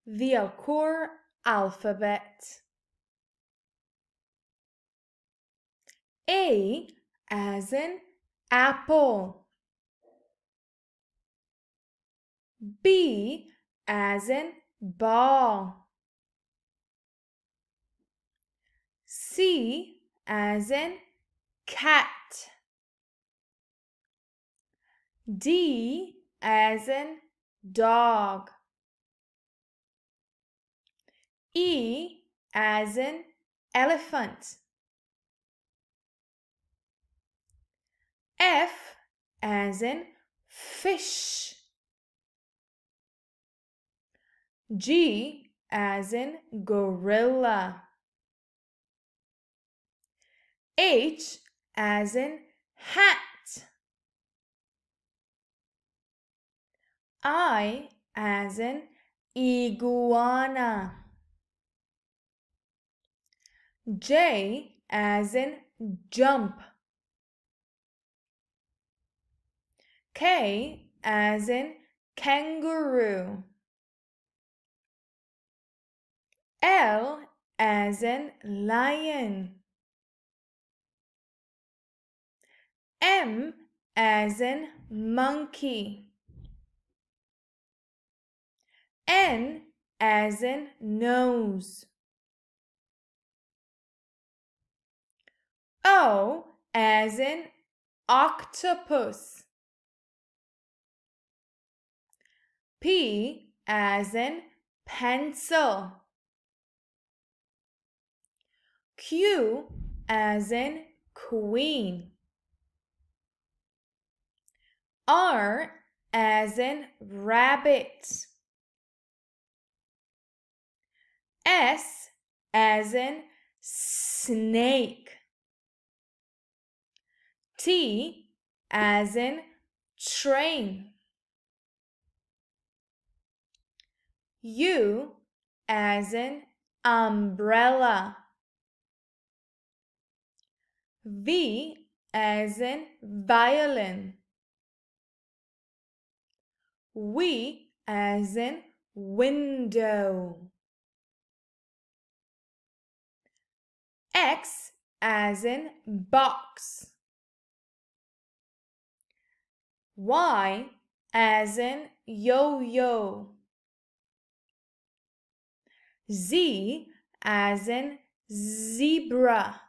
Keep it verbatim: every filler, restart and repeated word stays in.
the Alkor alphabet. A as in apple. B as in ball. C as in cat. D as in dog. E as in elephant. F as in fish. G as in gorilla. H as in hat. I as in iguana. J as in jump. K as in kangaroo. L as in lion. M as in monkey. N as in nose. O as in octopus. P as in pencil. Q as in queen. R as in rabbit. S as in snake. T as in train. U as in umbrella. V as in violin. W as in window. X as in box. Y as in yo-yo. Z as in zebra.